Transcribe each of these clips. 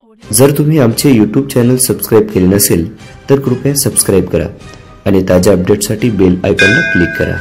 जर तुम्ही आमचे YouTube चॅनल सबस्क्राइब केले नसेल तर कृपया सबस्क्राइब करा आणि ताज्या अपडेट्ससाठी बेल आयकॉनला क्लिक करा।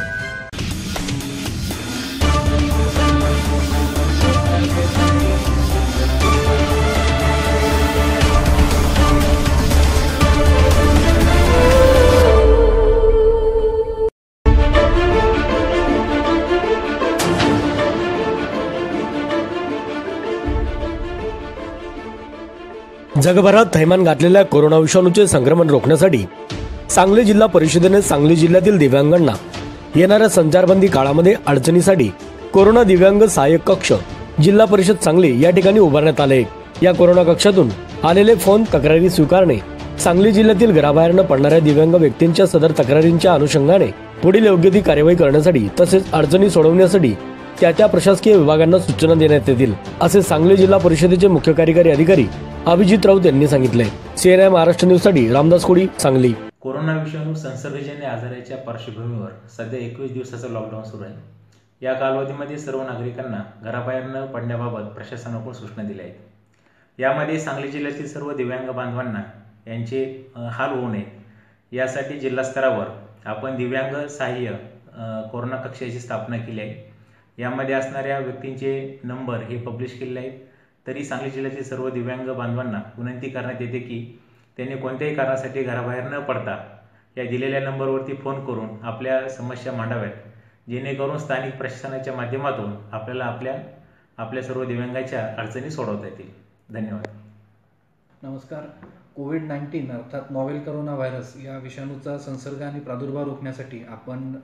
जगभरात थैमान घातलेल्या कोरोना विषाणूचे संक्रमण रोखण्यासाठी सांगली जिल्हा परिषदेने सांगली जिल्ह्यातील दिव्यांगांना येणाऱ्या संचारबंदी काळामध्ये अडचणीसाठी कोरोना दिव्यांग सहाय्यक कक्ष जिल्हा परिषद सांगली या ठिकाणी उभारण्यात आले। या कोरोना कक्षातून आलेले फोन तक्रारी स्वीकारणे, सांगली जिल्ह्यातील घराबाहेर न पडणाऱ्या दिव्यांग व्यक्तींच्या सदर तक्रारींच्या अनुषंगाने पुढील योग्य ती कार्यवाही करण्यासाठी तसेच अडचणी सोडवण्यासाठी त्या प्रशासकीय विभागांना सूचना देण्यात येतील, असे सांगली जिल्हा परिषदेचे मुख्य कार्यकारी अधिकारी अभिजित राऊत यांनी सांगितले। CNN महाराष्ट्र न्यूज साठी रामदास कोडी, सांगली। कोरोना विषाणू संसर्गजन्य आजाराच्या पार्श्वभूमीवर सध्या 21 दिवसाचा लॉकडाऊन सुरू आहे। या कालावधीमध्ये सर्व नागरिकांना घराबाहेर न पडण्याबाबत प्रशासनाकडून सूचना दिल्या आहेत। यामध्ये सांगली जिल्ह्यातील सर्व दिव्यांग बांधवांना यांचे हाल होऊ नये यासाठी जिल्हा स्तरावर आपण दिव्यांग सहाय्य कोरोना कक्षाची स्थापना केली आहे। यामध्ये असणाऱ्या व्यक्तींचे नंबर हे पब्लिश केलेले आहेत। तरी सांगली जिल्ह्यातील सर्व दिव्यांग बांधवांना विनंती करण्यात येते की त्यांनी कोणत्याही कारणासाठी घराबाहेर न पडता या दिलेल्या नंबरवरती फोन करून आपल्या समस्या मांडाव्यात, जेणेकरून स्थानिक प्रशासनाच्या माध्यमातून आपल्याला आपल्या सर्व दिव्यांगाच्या अडचणी सोडवता येतील। धन्यवाद। नमस्कार। कोविड-19 अर्थात नॉवेल कोरोना व्हायरस या विषाणूचा संसर्ग आणि प्रादुर्भाव रोखण्यासाठी आपण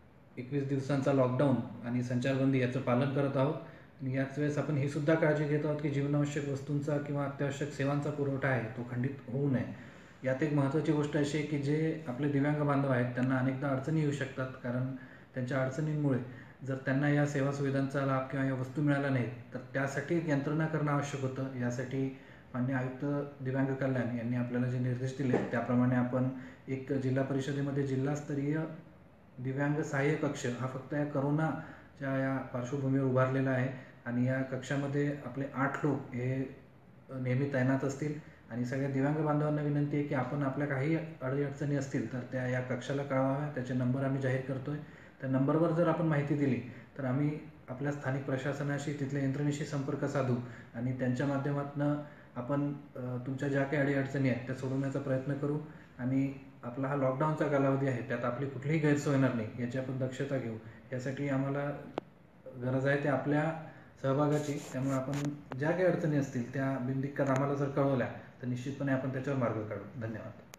21 दिवसांचा लॉकडाऊन आणि संचारबंदी याचं पालन करत आहोत। याच वेळेस आपण ही सुद्धा काळजी घेत आहोत की जीवनावश्यक वस्तूंचा किंवा अत्यावश्यक सेवांचा पुरवठा आहे तो खंडित होऊ नये। यात एक महत्त्वाची गोष्ट अशी आहे की जे आपले दिव्यांग बांधव आहेत त्यांना अनेकदा अडचणी येऊ शकतात, कारण त्यांच्या अडचणींमुळे जर त्यांना या सेवा सुविधांचा लाभ किंवा या वस्तू मिळाल्या नाहीत तर त्यासाठी एक यंत्रणा करणं आवश्यक होतं। यासाठी माननीय आयुक्त दिव्यांग कल्याण यांनी आपल्याला जे निर्देश दिले त्याप्रमाणे आपण एक जिल्हा परिषदेमध्ये जिल्हास्तरीय दिव्यांग सहाय्य कक्ष हा फक्त या करोनाच्या या पार्श्वभूमीवर उभारलेला आहे आणि या कक्षामध्ये आपले 8 लोक हे नेहमी तैनात असतील आणि सगळ्या दिव्यांग बांधवांना विनंती आहे की आपण आपल्या काही अडचणी असतील तर त्या या कक्षाला कळवाव्या। त्याचे नंबर आम्ही जाहीर करतोय। त्या नंबरवर जर आपण माहिती दिली तर आम्ही आपल्या स्थानिक प्रशासनाशी तिथल्या यंत्रणेशी संपर्क साधू आणि त्यांच्या माध्यमातून आपण तुमच्या ज्या काही अडचणी आहेत त्या सोडवण्याचा प्रयत्न करू आणि आपला हा लॉकडाऊनचा कालावधी आहे त्यात आपली कुठलीही गैरसोय होणार नाही याची आपण दक्षता घेऊ। यासाठी आम्हाला गरज आहे ते आपल्या सहभागाची। त्यामुळे आपण ज्या काही अडचणी असतील त्या बिनदिक्कत आम्हाला जर कळवल्या तर निश्चितपणे आपण त्याच्यावर मार्ग काढू। धन्यवाद।